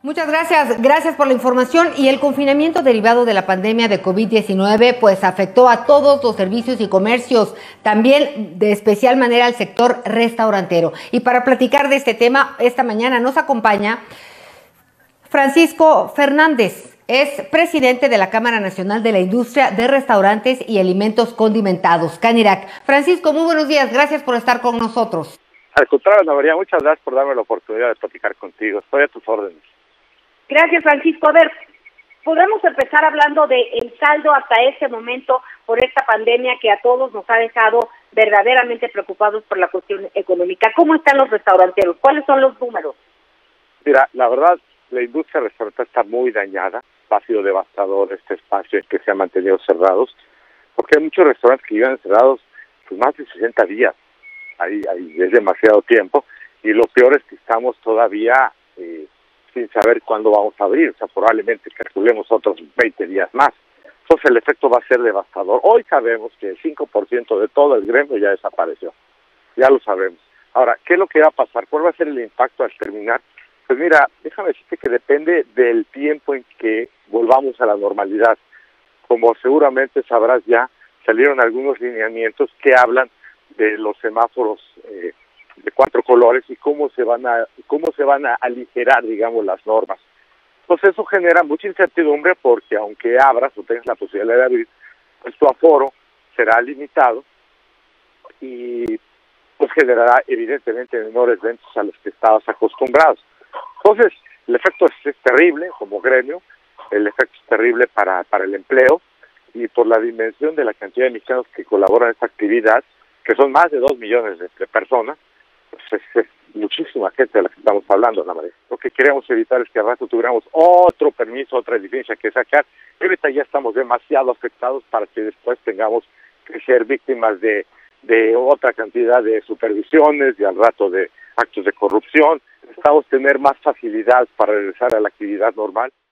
Muchas gracias por la información. Y el confinamiento derivado de la pandemia de COVID-19 pues afectó a todos los servicios y comercios, también de especial manera al sector restaurantero. Y para platicar de este tema, esta mañana nos acompaña Francisco Fernández, es presidente de la Cámara Nacional de la Industria de Restaurantes y Alimentos Condimentados, CANIRAC. Francisco, muy buenos días, gracias por estar con nosotros. Al contrario, Ana María, muchas gracias por darme la oportunidad de platicar contigo. Estoy a tus órdenes. Gracias, Francisco. A ver, podemos empezar hablando del saldo hasta este momento por esta pandemia que a todos nos ha dejado verdaderamente preocupados por la cuestión económica. ¿Cómo están los restauranteros? ¿Cuáles son los números? Mira, la verdad, la industria restaurantera está muy dañada. Ha sido devastador este espacio en que se han mantenido cerrados, porque hay muchos restaurantes que llevan cerrados pues, más de 60 días. Ahí es demasiado tiempo. Y lo peor es que estamos todavía sin saber cuándo vamos a abrir, o sea, probablemente calculemos otros 20 días más. Entonces el efecto va a ser devastador. Hoy sabemos que el 5% de todo el gremio ya desapareció, ya lo sabemos. Ahora, ¿qué es lo que va a pasar? ¿Cuál va a ser el impacto al terminar? Pues mira, déjame decirte que depende del tiempo en que volvamos a la normalidad. Como seguramente sabrás ya, salieron algunos lineamientos que hablan de los semáforos de 4 colores y cómo se van a aligerar, digamos, las normas. Entonces eso genera mucha incertidumbre porque aunque abras o tengas la posibilidad de abrir, pues tu aforo será limitado y pues generará evidentemente menores ventas a los que estabas acostumbrados. Entonces el efecto es terrible como gremio, el efecto es terrible para el empleo y por la dimensión de la cantidad de mexicanos que colaboran en esta actividad, que son más de 2 millones de personas, pues es muchísima gente de la que estamos hablando, Ana María. Lo que queremos evitar es que al rato tuviéramos otro permiso, otra licencia que sacar. Ahorita ya estamos demasiado afectados para que después tengamos que ser víctimas de otra cantidad de supervisiones y al rato de actos de corrupción. Necesitamos tener más facilidad para regresar a la actividad normal.